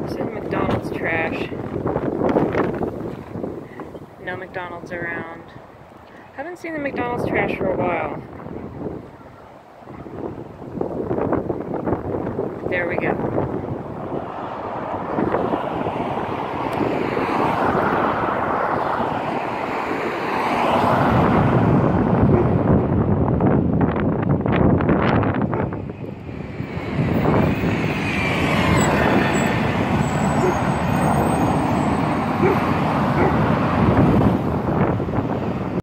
This is McDonald's trash. No McDonald's around. Haven't seen the McDonald's trash for a while. There we go.